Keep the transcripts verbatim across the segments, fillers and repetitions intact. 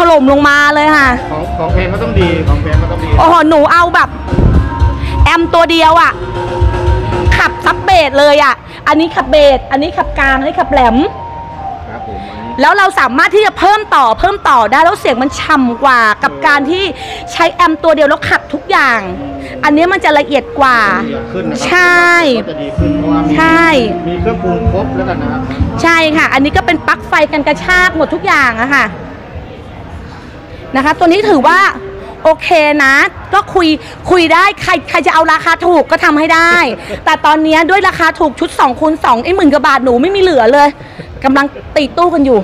ล่มลงมาเลยค่ะของของแพงก็ต้องดีของแพงก็ต้องดีโอ้โหหนูเอาแบบแอมตัวเดียวอ่ะขับซับเบสเลยอ่ะอันนี้ขับเบสอันนี้ขับกลางอันนี้ขับแหลมแล้วเราสามารถที่จะเพิ่มต่อเพิ่มต่อได้แล้วเสียงมันฉ่ำกว่ากับการที่ใช้แอมตัวเดียวแล้วขับทุกอย่างอันนี้มันจะละเอียดกว่าใช่ใช่มีเครื่องปรุงครบแล้วกันนะครับใช่ค่ะอันนี้ก็เป็นปลั๊กไฟกันกระชากหมดทุกอย่างอะค่ะนะคะตัวนี้ถือว่าโอเคนะก็คุยคุยได้ใครใครจะเอาราคาถูกก็ทำให้ได้แต่ตอนนี้ด้วยราคาถูกชุดสองคูณสองไอ้หมื่นกว่าบาทหนูไม่มีเหลือเลยกำลังตีตู้กันอยู่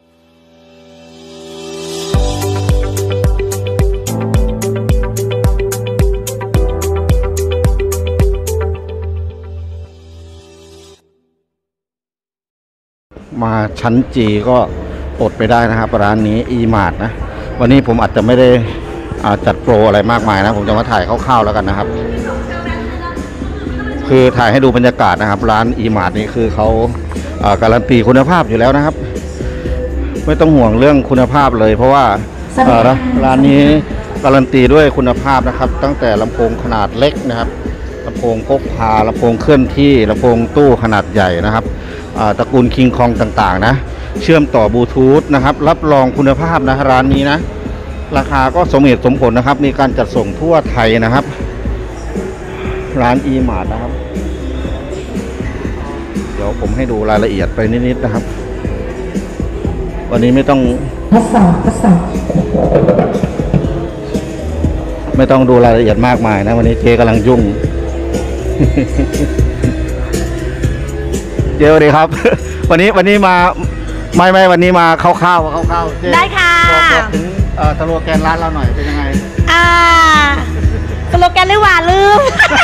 มาชั้นจีก็อดไปได้นะครับร้านนี้อีมาร์ทนะวันนี้ผมอาจจะไม่ได้จัดโปรอะไรมากมายนะผมจะมาถ่ายคร่าวๆแล้วกันนะครับคือถ่ายให้ดูบรรยากาศนะครับร้านอีมาร์ทนี่คือเขาการันตีคุณภาพอยู่แล้วนะครับไม่ต้องห่วงเรื่องคุณภาพเลยเพราะว่าร้านนี้การันตีด้วยคุณภาพนะครับตั้งแต่ลำโพงขนาดเล็กนะครับลำโพงพกพาลำโพงเคลื่อนที่ลำโพงตู้ขนาดใหญ่นะครับตระกูลคิงคองต่างๆนะเชื่อมต่อบลูทูธนะครับรับรองคุณภาพนะร้านนี้นะราคาก็สมเหตุสมผลนะครับมีการจัดส่งทั่วไทยนะครับร้านอีมาร์ทนะครับเดี๋ยวผมให้ดูรายละเอียดไปนิดๆนะครับวันนี้ไม่ต้องไม่ต้องดูรายละเอียดมากมายนะวันนี้เจ๊กำลังยุ่งเจ๊สวัสดีครับวันนี้วันนี้มาไม่ไม่วันนี้มาคร่าวๆคร่าวๆได้ค่ะบอกถึงสโลแกนร้านเราหน่อยเป็นยังไงอ่าสโลแกนเลยว่าลืม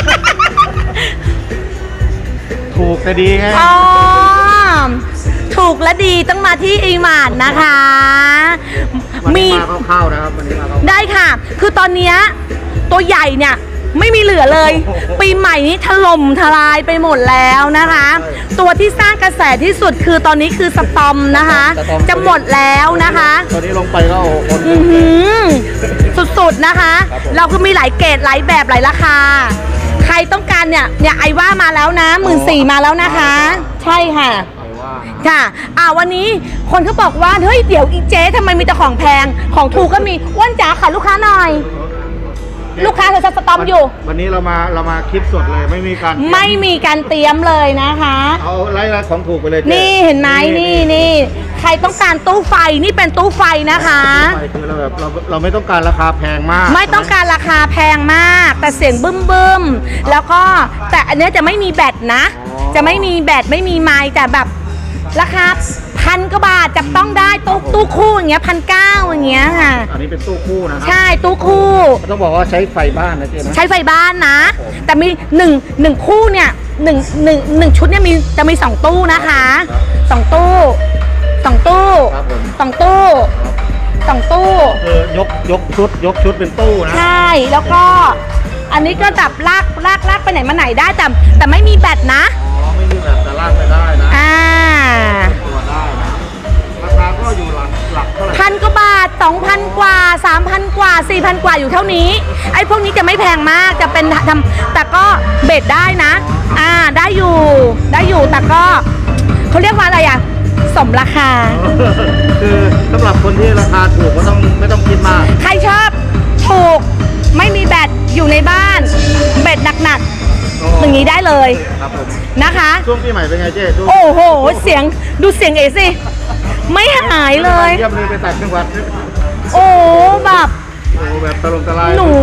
ถูกแต่ดีไงอ๋อถูกและดีต้องมาที่อีมาร์ทนะคะมีมาคร่าวๆนะครับวันนี้มาได้ค่ะคือตอนนี้ตัวใหญ่เนี่ยไม่มีเหลือเลยปีใหม่นี้ถล่มทลายไปหมดแล้วนะคะตัวที่สร้างกระแสที่สุดคือตอนนี้คือสตอมนะคะจะหมดแล้วนะคะตอนนี้ลงไปก็คนสุดๆนะคะเราคือมีหลายเกรดหลายแบบหลายราคาใครต้องการเนี่ยเนี่ยไอว่ามาแล้วนะหมื่นสี่มาแล้วนะคะใช่ค่ะค่ะอ่าวันนี้คนเขาบอกว่าเฮ้ยเดี๋ยวอีเจ๊ทำไมมีแต่ของแพงของถูกก็มีอ้วนจ๋าค่ะลูกค้าหน่อยลูกค้าเราจะสตอมอยู่วันนี้เรามาเรามาคลิปสดเลยไม่มีการไม่มีการเตรียมเลยนะคะเอาไล่ไล่ของถูกไปเลยนี่เห็นไหมนี่นี่ใครต้องการตู้ไฟนี่เป็นตู้ไฟนะคะคือเราแบบเราเราไม่ต้องการราคาแพงมากไม่ต้องการราคาแพงมากแต่เสียงบึ้มบึ้มแล้วก็แต่อันนี้จะไม่มีแบตนะจะไม่มีแบตไม่มีไมค์แต่แบบราคาพันกว่าบาทจับต้องได้ตู้ตู้คู่อย่างเงี้ยพันเก้าอย่างเงี้ยค่ะอันนี้เป็นตู้คู่นะใช่ตู้คู่ต้องบอกว่าใช้ไฟบ้านนะเจ๊นะใช้ไฟบ้านนะแต่มีหนึ่งหนึ่งคู่เนี่ยหนึ่งหนึ่งหนึ่งชุดเนี่ยมีจะมีสองตู้นะคะสองตู้สองตู้สองตู้สองตู้คือยกยกชุดยกชุดเป็นตู้นะใช่แล้วก็อันนี้ก็จับลากลากลากไปไหนมาไหนได้แต่แต่ไม่มีแบตนะอ๋อไม่มีแบตแต่ลากไปได้นะอ่าตัวได้นะราคาก็อยู่หลักหลักเท่าไหร่พันกว่าบาทสองพันกว่าสามพันกว่าสี่พันกว่าอยู่เท่านี้ไอ้พวกนี้จะไม่แพงมากจะเป็นทำแต่ก็เบ็ดได้นะอ่าได้อยู่ได้อยู่แต่ก็เขาเรียกว่าอะไรอ่ะสมราคาคือสำหรับคนที่ราคาถูกก็ต้องไม่ต้องคิดมากใครชอบถูกไม่มีแบตอยู่ในบ้านแบตหนักๆอย่างนี้ได้เลยนะคะช่วงปีใหม่เป็นไงเจ๊โอ้โหเสียงดูเสียงเอสิไม่หายเลยเยี่ยมเลยไปตัดจังหวัดโอ้แบบโอ้แบบตลงตะลายหนู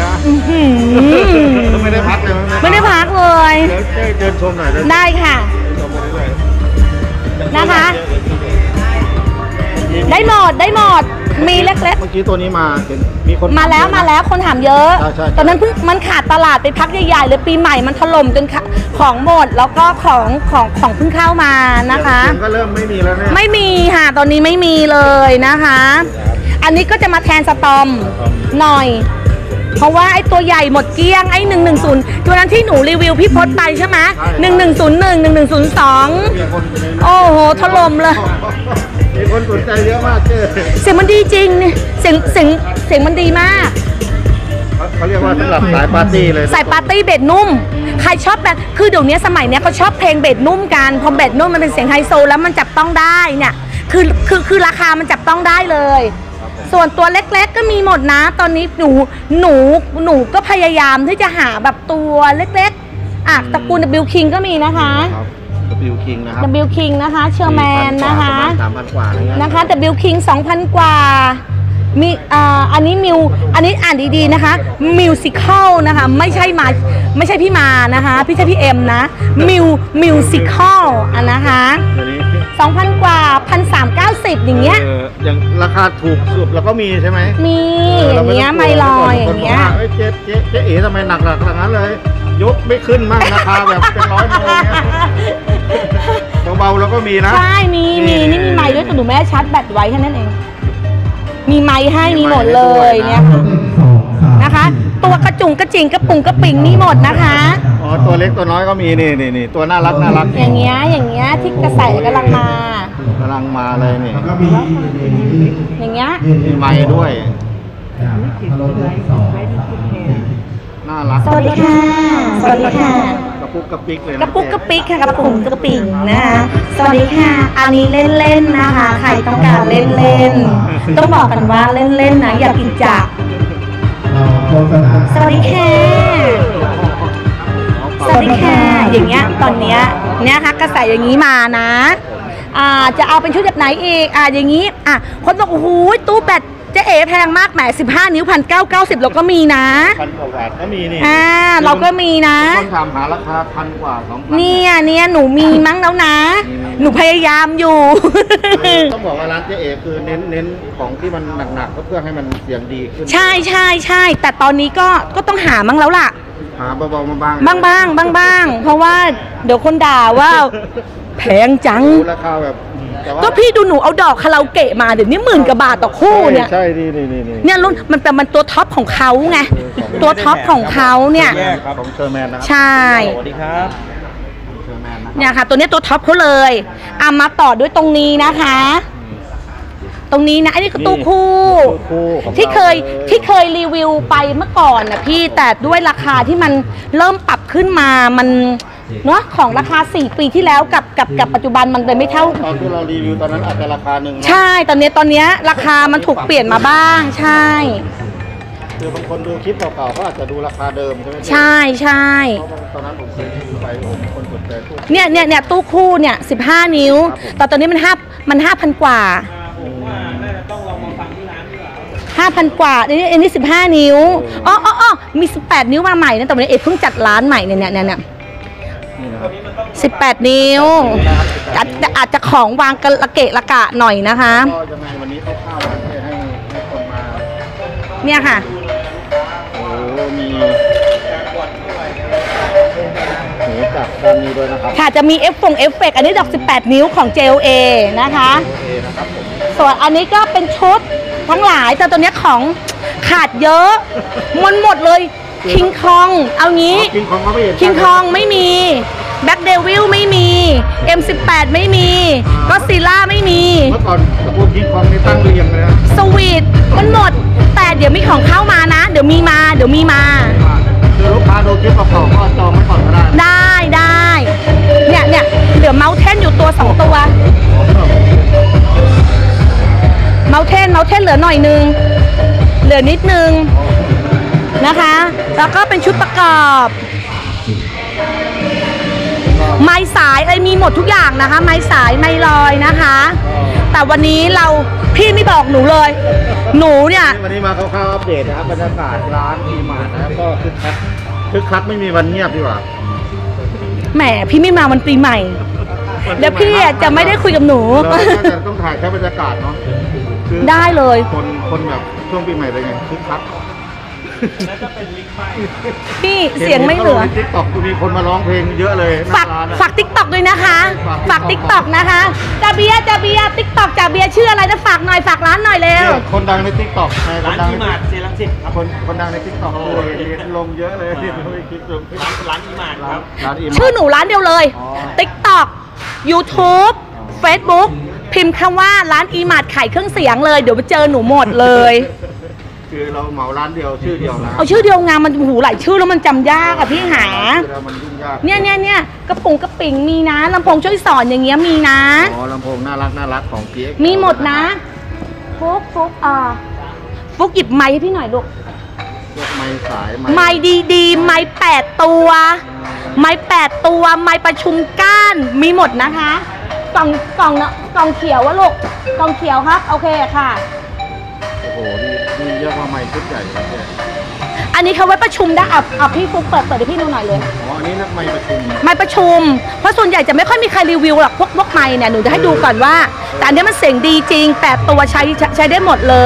ไม่ได้พักเลยไม่ได้พักเลยเดี๋ยวเดินชมหน่อยได้ค่ะนะคะได้หมดได้หมดมีเล็กๆเมื่อกี้ตัวนี้มาเห็นมีคนมาแล้วมาแล้วคนถามเยอะตอนนั้นเพิ่งมันขาดตลาดไปพักใหญ่ๆเลยปีใหม่มันถล่มจนของหมดแล้วก็ของของของเพิ่งเข้ามานะคะก็เริ่มไม่มีแล้วเนี่ยไม่มีค่ะตอนนี้ไม่มีเลยนะคะอันนี้ก็จะมาแทนสตอมหน่อยเพราะว่าไอ้ตัวใหญ่หมดเกลี้ยงไอ้หนึ่งหนึ่งศูนย์ตัวนั้นที่หนูรีวิวพี่พศไปใช่ไหมหนึ่งหนึ่งศูนย์หนึ่งหนึ่งหนึ่งศูนย์สองโอ้โหถล่มเลยมีคนสนใจเยอะมากเจ้เสียงมันดีจริงเสียงเสียงเสียงมันดีมากเขาเรียกว่าสำหรับสายปาร์ตี้เลยใส่ปาร์ตี้เบสนุ่มใครชอบแบบคือเดี๋ยวนี้สมัยเนี้ยเขาชอบเพลงเบสนุ่มกันพอเบสนุ่มมันเป็นเสียงไฮโซแล้วมันจับต้องได้เนี่ยคือคือคือราคามันจับต้องได้เลย ส่วนตัวเล็กๆก็มีหมดนะ ตอนนี้หนูหนูหนูก็พยายามที่จะหาแบบตัวเล็กๆอ่ะตระกูล W King ก็มีนะคะ W King นะครับ W King นะคะเชอร์แมนนะคะสามพันกว่าอะไรเงี้ยนะคะ W King สองพัน กว่ามีอ่าอันนี้มิวอันนี้อ่านดีๆนะคะมิวสิคลนะคะไม่ใช่มาไม่ใช่พี่มานะคะพี่ใช่พี่เอ็มนะมิวมิวสิคลอันนะคะเดี๋ยวนี้สองพัน กว่า หนึ่งพันสามร้อยเก้าสิบ อย่างเงี้ยอออย่างราคาถูกสุดเราก็มีใช่ไหมมีอย่างเงี้ยไมลอยอย่างเงี้ยเอ้ยเจ๊เจ๊เจ๊เอ๋ทำไมหนักหนักขนาดนั้นเลย ยกไม่ขึ้นมั่งราคาแบบเป็นร้อยโลเงี้ยเบาๆเราก็มีนะใช่มีมีนี่มีไม้ด้วยแต่หนูไม่ได้ชาร์จแบตไว้แค่นั้นเอง มีไม้ให้มีหมดเลยเนี่ยนะคะ ตัวกระจุงกระจิงกระปุงกระปิงมีหมดนะคะอ๋อตัวเล็กตัวน้อยก็มีนี่นี่นี่ตัวน่ารักน่ารักอย่างเงี้ยอย่างเงี้ยที่กระแสกำลังมากำลังมาเลยนี่อย่างเงี้ยมีไม้ด้วยน่ารักสวัสดีค่ะสวัสดีค่ะกระปุกกระปิกเลยนกระปุกกระปิกค่ะกระปุงกระปิงนะคะสวัสดีค่ะอันนี้เล่นๆนะคะใครต้องการเล่นๆต้องบอกกันว่าเล่นๆนะอย่าผิดจักสวัสดีค่ะสวัสดีค่ะอย่างเงี้ยตอนเนี้ยเนี่ยค่ะกระแสอย่างนี้มานะอ่าจะเอาเป็นชุดแบบไหนอีกอ่าอย่างนี้อ่ะคนบอกโอ้โหตู้แบตเจ๊เอ๋แพงมากแหมสิบห้านิ้วพันเก้าเก้าสิบเราก็มีนะพันกว่าบาทก็มีนี่อ่าเราก็มีนะต้องถามหาราคาพันกว่าสองพันเนี่ยเนี่ยหนูมีมั้งแล้วนะ หนูพยายามอยู่ต้องบอกว่าร้านเจ๊เอ๋คือเน้นเน้นของที่มันหนักๆก็เพื่อให้มันเสียงดีขึ้นใช่ใช่ใช่แต่ตอนนี้ก็ก็ต้องหามั้งแล้วล่ะหาเบาๆมาบ้างบ้างบ้างบ้างบ้างเพราะว่าเดี๋ยวคนด่าว่า แพงจังดูราคาแบบแต่ว่าก็พี่ดูหนูเอาดอกคาราโอเกะมาเดี๋ยวนี้หมื่นกว่าบาทต่อคู่เนี่ยใช่นี่นี่นี่นี่เนี่ยรุ่นมันเป็นมันตัวท็อปของเขาไงตัวท็อปของเขาเนี่ยของเชอร์แมนนะครัใช่สวัสดีครับเชอร์แมนนะเนี่ยค่ะ ตัวเนี้ยตัวท็อปเขาเลยเอามาต่อด้วยตรงนี้นะคะ ตรงนี้นะอันนี้คือตู้คู่คู่ของที่เคยราลที่เคยรีวิวไปเมื่อก่อนนะพี่แต่ด้วยราคาที่มันเริ่มปรับขึ้นมามันเนาะของราคาสี่ปีที่แล้วกับกับกับปัจจุบันมันเลยไม่เท่าตอนที่เรารีวิวตอนนั้นอาจจะราคาหนึ่งนะใช่ตอนนี้ตอนเนี้ยราคามันถูกเปลี่ยนมาบ้าง ใช่คือบางคนดูคลิปเก่าๆก็อาจจะดูราคาเดิมใช่ไหมใช่ใช่เพราะว่าตอนนั้นผมเคยรีวิวไปผมคนสนใจตู้เนี่ยเนี่ยเนี่ยตู้คู่เนี่ยสิบห้านิ้ว แต่ตอนนี้มันห้ามันห้าพันกว่าห้าพันกว่าอันนี้อันนี้สิบห้านิ้วอ๋ออ๋ออ๋อมีสิบแปดนิ้วมาใหม่นะแต่วันนี้เอเพิ่งจัดร้านใหม่เนี่ยเนี่ยเนี่ยเนี่ยนี่นะครับสิบแปดนิ้วอาจจะอาจจะของวางกระเกะระกะหน่อยนะคะก็ยังไงวันนี้คร่าวๆวันนี้ให้ให้คนมาเนี่ยค่ะโอ้โหมีหมูจับด้านนี้ด้วยนะครับค่ะจะมีเอฟฟงเอฟเฟกต์อันนี้ดอกสิบแปดนิ้วของ เจ แอล เอ นะคะโอเคนะครับผมส่วนอันนี้ก็เป็นชุดทั้งหลายแต่ตัวเนี้ยของขาดเยอะมันหมดเลยคิงคองเอางี้คิงคองก็ไม่เห็นคิงคองไม่มีแบ็คเดวิลไม่มี เอ็ม สิบแปด ไม่มีก็ซิล่าไม่มีเมื่อก่อนตระกูลคิงคองนี่ตั้งเรียงเลยนะสวีทมันหมด แต่เดี๋ยวมีของเข้ามานะ เดี๋ยวมีมาเดี๋ยวมีมาคือลูกค้าดูคลิปเก่าๆก็จองไว้ก่อนก็ได้นะได้ได้เนี่ยเนี่ยเหลือเมาเทนอยู่ตัวสองตัวเมาเทนเมาเทนเหลือหน่อยนึงเหลือนิดนึงนะคะ แล้วก็เป็นชุดประกอบ ไม้สายอะไรมีหมดทุกอย่างนะคะ ไม้สายไม้ลอยนะคะ แต่วันนี้เราพี่ไม่บอกหนูเลย หนูเนี่ยวันนี้มาคร่าวๆอัปเดตนะครับบรรยากาศร้านอีมาร์ทนะครับก็คึกคักคึกคักไม่มีวันเงียบดีกว่าแหมพี่ไม่มาวันปีใหม่เดี๋ยวพี่อ่ะจะไม่ได้คุยกับหนูเราก็จะต้องถ่ายแค่บรรยากาศเนาะคือได้เลยคนคนแบบช่วงปีใหม่เป็นไงคึกคักพี่เสียงไม่เหลือทิกตอกมีคนมาร้องเพลงเยอะเลยหฝาน้าก ร้านอะฝากติ๊กต็อกด้วยนะคะฝากฝากติ๊กต็อกนะคะจ่าเบียร์จ่าเบียร์ติ๊กต็อกจ่าเบียร์ชื่ออะไรนะฝากหน่อยฝากร้านหน่อยเร็วเนี่ยคนดังในทิกตอกในคนร้านดังอีมาร์ทเซรังสิตครับคนคนดังในทิกตอกเลยเรียนลงเยอะเลยเรียนลงคลิปลงร้านร้านอีมาร์ทคร้ารันบร้านอีมาชื่อหนูร้านเดียวเลยอ๋อ TikTok YouTube Facebook พิมพ์คำว่าร้านอีมาร์ทขายเครื่องเสียงเลย เดี๋ยวไปเจอหนูหมดเลยคือเราเหมาร้านเดียวชื่อเดียวนะเอาชื่อเดียวงานมันหูหลายชื่อแล้วมันจำยากอะพี่หาคือเรามันยุ่งยากเนี่ยเนี่ยเนี่ยกระปุงกระปิ่งมีนะลำโพงช่วยสอนอย่างเงี้ยมีนะอ๋อลำโพงน่ารักน่ารักของเกียมีหมดนะฟุกฟุกอ่าฟุกหยิบไม้ให้พี่หน่อยลูกพวกไม้สายไม้ดีดีๆไม้แปดตัว ไม้แปดตัวไม้ประชุมก้านมีหมดนะคะกล่องกล่องนะกล่องเขียววะลูกกล่องเขียวครับโอเคค่ะโอ้โหนี่นี่เรียกว่าไม้ชุดใหญ่ครับเนี่ยอันนี้เขาไว้ประชุมได้อ่ะอ่ะพี่ฟุกเปิดเปิดให้พี่ดูหน่อยเลยอ๋ออันนี้นักไม้ประชุมไม้ประชุม เพราะส่วนใหญ่จะไม่ค่อยมีใครรีวิวหรอกพวกพวกไม้เนี่ยหนูจะให้ดูก่อนว่า แต่อันนี้มันเสียงดีจริงแปดตัวใช้ใช้ได้หมดเลย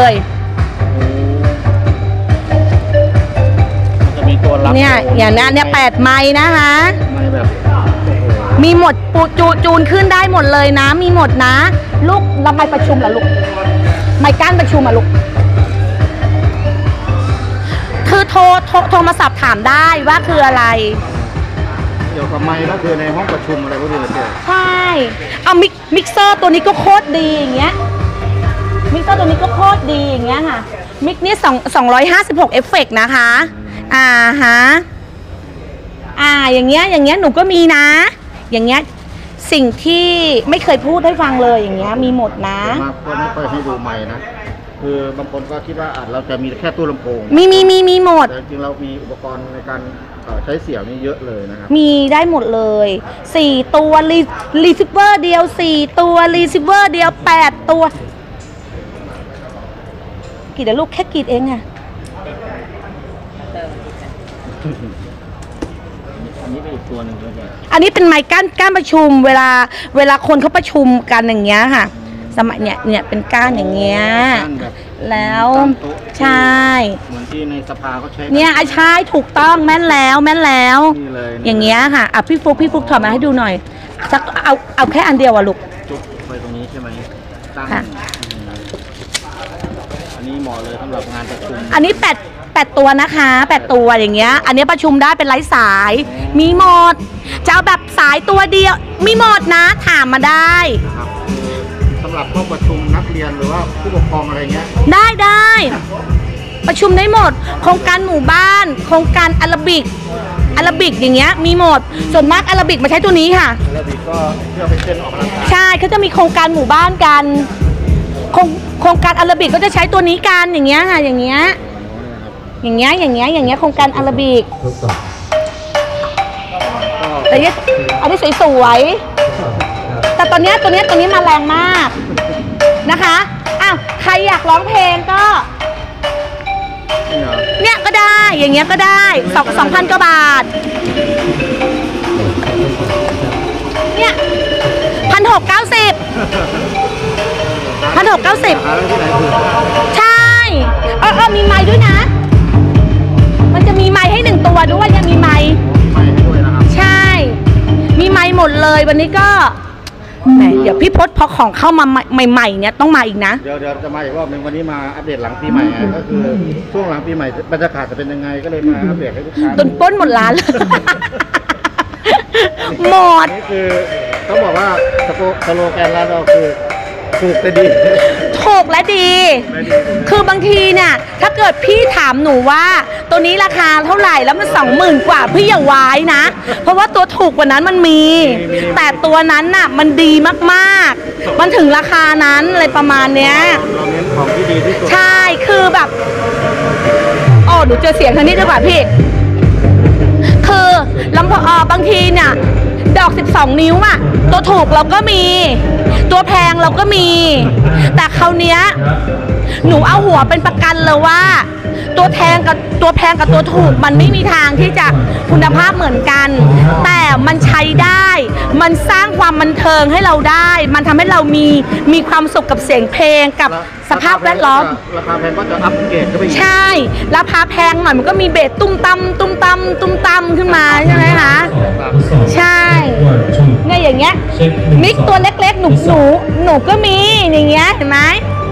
มันจะมีตัวรับเนี่ยอย่างนั้นเนี่ยแปดไม้นะคะไม้แบบโอ้โหมีหมดปูจูจูนขึ้นได้หมดเลยนะ มีหมดนะ ลูกรับไม้ประชุมเหรอลูกไม้ก้านประชุมอะลูกคือโทรโทรโทรมาสอบถามได้ว่าคืออะไรเกี่ยวกับไม้ก็คือในห้องประชุมอะไรพวกนี้เลยเจ๊ใช่ เอามิกมิกเซอร์ตัวนี้ก็โคตรดีอย่างเงี้ย มิกเซอร์ตัวนี้ก็โคตรดีอย่างเงี้ยค่ะ มิกนี่สองสองร้อยห้าสิบหกเอฟเฟกต์นะคะ อ่าฮะ อ่า อย่างเงี้ย อย่างเงี้ยหนูก็มีนะ อย่างเงี้ย สิ่งที่ไม่เคยพูดให้ฟังเลยอย่างเงี้ย มีหมดนะมากก็ไม่ค่อยให้ดูไม้นะ คือบางคนก็คิดว่าอาจเราจะมีแค่ตู้ลำโพงมีมีมีมีหมดแต่จริงๆเรามีอุปกรณ์ในการเอ่อใช้เสียงนี่เยอะเลยนะครับมีได้หมดเลยสี่ตัวรีรีซิเวอร์เดียวสี่ตัวรีซิเวอร์เดียวแปดตัวกี่เดี๋ยวลูกแค่กี่เองอะอันนี้เป็นอีกตัวหนึ่งด้วยเนี่ยอันนี้เป็นไม้ก้านก้านประชุมเวลาเวลาคนเขาประชุมกันอย่างเงี้ยค่ะ สมัยเนี่ยเนี่ยเป็นก้านอย่างเงี้ยก้านแบบแล้วตามโต๊ะใช่เหมือนที่ในสภาเขาใช้กัเนี่ยอาใช่ถูกต้องแม่นแล้วแม่นแล้วนี่เลยอย่างเงี้ยค่ะอ่ะพี่ฟุกพี่ฟุกถอดมาให้ดูหน่อยสักเอาเอาแค่อันเดียวอะลูกจุกไปตรงนี้ใช่ไหมตั้งค่ะอืมอันนี้เหมาะเลยสำหรับงานประชุมอันนี้แปดแปดตัวนะคะแปดตัวอย่างเงี้ย อันนี้ประชุมได้เป็นไร้สาย มีหมดจะเอาแบบสายตัวเดียว มีหมดนะถามมาได้นะครับคือสำหรับห้องประชุมนักเรียนหรือว่าผู้ปกครองอะไรเงี้ยได้ได้ประชุมได้หมด โครงการหมู่บ้าน โครงการอาราบิกอาราบิกอย่างเงี้ยมีหมดส่วนมากอาราบิกมาใช้ตัวนี้ค่ะแล้วดีก็เพื่อไปเต้นออกกำลังกายใช่เขาจะมีโครงการหมู่บ้านกันโครงโครงการอาราบิกก็จะใช้ตัวนี้กันอย่างเงี้ยค่ะอย่างเงี้ยอย่างเงี้ยอย่างเงี้ยอย่างเงี้ยโครงการอาราบิกแต่เนี้ยอันนี้สวยๆแต่ตอนเนี้ยตัวเนี้ยตัวนี้มาแรงมากนะคะอ้าวใครอยากร้องเพลงก็นี่เหรอเนี่ยก็ได้อย่างเงี้ยก็ได้สองสองพันกว่าบาทเนี่ยพันหกเก้าสิบพันหกเก้าสิบหาที่ไหนถูกใช่เออเออมีไม้ด้วยนะ มันจะมีไม้ให้หนึ่งตัวด้วยยังมีไม้ไปให้ด้วยนะครับใช่ มีไม้หมดเลยวันนี้ก็แหมเดี๋ยวพี่พศพอของเข้ามาใหม่ๆเนี่ยต้องมาอีกนะเดี๋ยวเดี๋ยวจะมาอีกรอบหนึงวันนี้มาอัปเดตหลังปีใหม่ไงก็คือช่วงหลังปีใหม่บรรยากาศจะเป็นยังไงก็เลยมาอัปเดตให้ลูกค้าโดนปล้นหมดร้านเลย หมดนี่คือเขาบอกว่าสโลสโลแกนร้านเราคือถูกแต่ดีถูกและดีไม่ดีคือบางทีเนี่ยถ้าเกิดพี่ถามหนูว่า ตัวนี้ราคาเท่าไหร่แล้วมันสองหมื่นกว่าพี่อย่าไว้นะ เพราะว่าตัวถูกกว่านั้นมันมี แต่ตัวนั้นน่ะมันดีมากๆ มันถึงราคานั้นอะไรประมาณเนี้ยเราเน้นของที่ดีที่สุดใช่คือแบบอ๋อหนูเจอเสียงทางนี้ดีกว่าพี่ คือลำพออบางทีเนี่ยดอกสิบสองนิ้วอะตัวถูกเราก็มี ตัวแพงเราก็มี แต่คราวเนี้ยหนูเอาหัวเป็นประกันเลยว่าตัวแพงกับตัวแพงกับตัวถูกมันไม่มีทางที่จะคุณภาพเหมือนกัน แต่มันใช้ได้ มันสร้างความบันเทิงให้เราได้ มันทำให้เรามีมีความสุขกับเสียงเพลงกับสภาพแวดล้อมราคาแพงก็จะอัปเกรดก็ไปอีกใช่ราคาแพงหน่อยมันก็มีเบสตุ้มตำตุ้มตำตุ้มตำขึ้นมาใช่ไหมคะใช่เนี่ยอย่างเงี้ยมิกตัวเล็กๆหนูหนูหนูก็มีอย่างเงี้ยเห็นไหม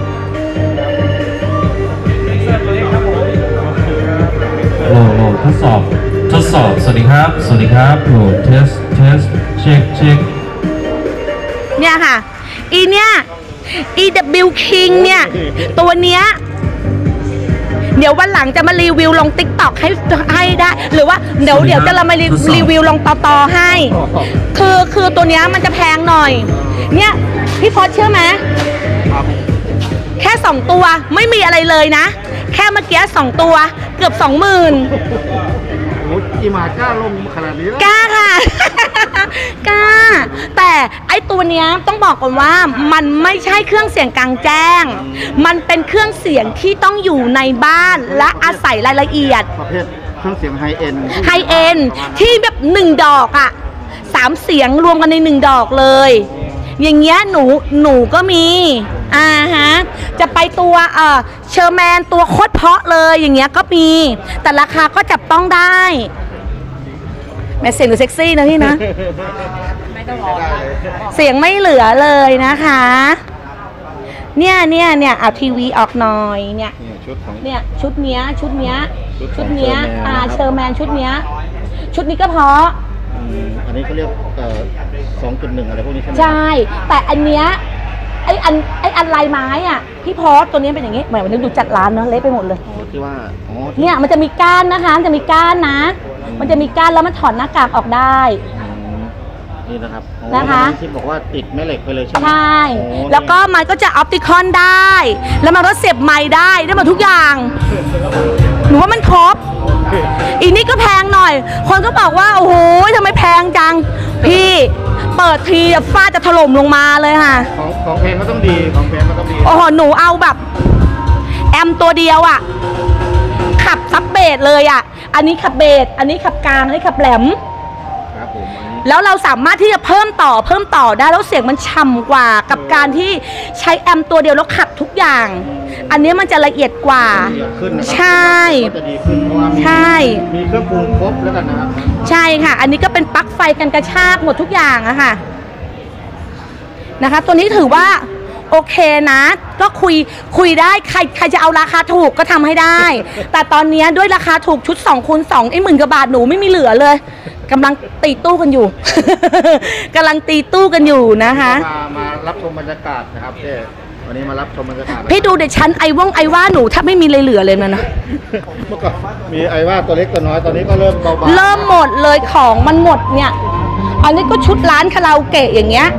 โหลโหลทดสอบทดสอบสวัสดีครับสวัสดีครับโหลเทสเทสเช็คเช็คเนี่ยค่ะอีเนี่ย อี ดับเบิลยู King เนี่ยตัวเนี้ยเดี๋ยววันหลังจะมารีวิวลง ติ๊กต็อก ให้ให้ได้หรือว่าเดี๋ยวเดี๋ยวจะเรามารีวิวลงต่อต่อให้ คือคือตัวเนี้ยมันจะแพงหน่อยเนี่ยพี่พอเชื่อไหมแค่สองตัวไม่มีอะไรเลยนะแค่เมื่อกี้สองตัวเกือบสองหมื่นโอ้ยอีหมากล้าลงขนาดนี้แล้วกล้าค่ะ กล้าแต่ไอตัวเนี้ยต้องบอกก่อนว่ามันไม่ใช่เครื่องเสียงกลางแจ้งมันเป็นเครื่องเสียงที่ต้องอยู่ในบ้านและอาศัยรายละเอียดประเภทเครื่องเสียงไฮเอ็นไฮเอ็นที่แบบหนึ่งดอกอะสามเสียงรวมกันในหนึ่งดอกเลยอย่างเงี้ยหนูหนูก็มีอ่าฮะจะไปตัวเอ่อเชอร์แมนตัวโคตรเพาะเลยอย่างเงี้ยก็มีแต่ราคาก็จับต้องได้แม่เสียงดูเซ็กซี่นะพี่นะไม่ต้องรอเสียงไม่เหลือเลยนะคะเนี่ยเนี่ยเนี่ยเอาทีวีออกหน่อยเนี่ยนี่ชุดของเนี่ยชุดเนี้ยชุดเนี้ยชุชุดดของเนี้ย Sherman อ่านะครับเชอร์แมนชุดเนี้ยชุดนี้ก็เพราะอืมอันนี้เขาเรียกเอ่อสองจุดหนึ่งอะไรพวกนี้ใช่ไหมใช่ แต่อันเนี้ยไออันไออันลายไม้อ่ะพี่พอสตัวนี้เป็นอย่างงี้เหมือนวันนี้ดูจัดร้านเนาะเละไปหมดเลยอ๋อที่ว่าอ๋อเนี่ยมันจะมีก้านนะคะมันจะมีก้านนะ มันจะมีก้านแล้วมันถอดหน้ากากออกได้อืมนี่นะครับอ๋อนะคะที่บอกว่าติดแม่เหล็กไปเลยใช่ไหมใช่โอ้แล้วก็มันก็จะออปติคอนได้ แล้วมันก็เสียบไม้ได้ได้หมดทุกอย่าง หนูว่ามันครบ อีนี่ก็แพงหน่อย คนก็บอกว่า โอ้โหทำไมแพงจัง พี่ เปิดทีฟ้าจะถล่มลงมาเลยค่ะของของเพลงก็ต้องดีของเพลงก็ต้องดีโอ้โห หนูเอาแบบ แอมตัวเดียวอะขับซับเบสเลยอะอันนี้ขับเบส อันนี้ขับกลาง อันนี้ขับแหลมครับผมอันนี้แล้วเราสามารถที่จะเพิ่มต่อเพิ่มต่อได้แล้วเสียงมันฉ่ำกว่ากับการที่ใช้แอมตัวเดียวแล้วขับทุกอย่าง อันนี้มันจะละเอียดกว่าละเอียดขึ้นนะครัใช่ก็จะดีขึ้นเพราะว่ามีใช่มีเครื่องปรุงครบแล้วกันนะครับใช่ค่ะ อันนี้ก็เป็นปลั๊กไฟกันกระชากหมดทุกอย่างอะค่ะนะคะ ตัวนี้ถือว่าโอเคนะ ก็คุยคุยได้ใครใครจะเอาราคาถูกก็ทำให้ได้ แต่ตอนนี้ด้วยราคาถูกชุดสองคูณสองไอ้หมื่นกว่าบาทหนูไม่มีเหลือเลยกำลังตีตู้กันอยู่ กำลังตีตู้กันอยู่นะคะมามารับชมบรรยากาศนะครับเจ๊วันนี้มารับชมบรรยากาศพี่ดูเด็กชั้นไอว่องไอว่าหนูแทบไม่มีเลยเหลือเลยนะนะเมื่อก่อนมีไอ้ว่าตัวเล็กตัวน้อยตอนนี้ก็เริ่มเบาๆเริ่มหมดเลยของมันหมดเนี่ย อันนี้ก็ชุดร้านคาราโอเกะอย่างเงี้ย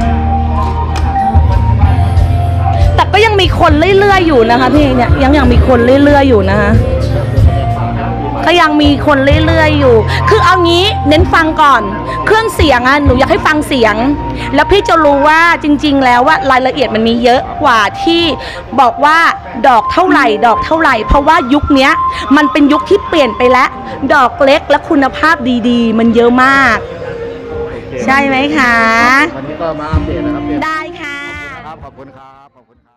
แต่ก็ยังมีคนเรื่อยๆอยู่นะคะพี่เนี่ยยังยังมีคนเรื่อยๆอยู่นะคะก็ยังมีคนเรื่อยๆอยู่ คือเอางี้เน้นฟังก่อน เครื่องเสียงอ่ะหนูอยากให้ฟังเสียง แล้วพี่จะรู้ว่าจริง ๆ แล้วว่ารายละเอียดมันมีเยอะกว่าที่บอกว่าดอกเท่าไหร่ดอกเท่าไหร่ เพราะว่ายุคเนี้ยมันเป็นยุคที่เปลี่ยนไปแล้ว ดอกเล็กและคุณภาพดีๆ มันเยอะมาก ใช่ไหมคะวันนี้ก็มาอัปเดตนะครับเจ๊ได้ค่ะครับขอบคุณครับขอบคุณครับ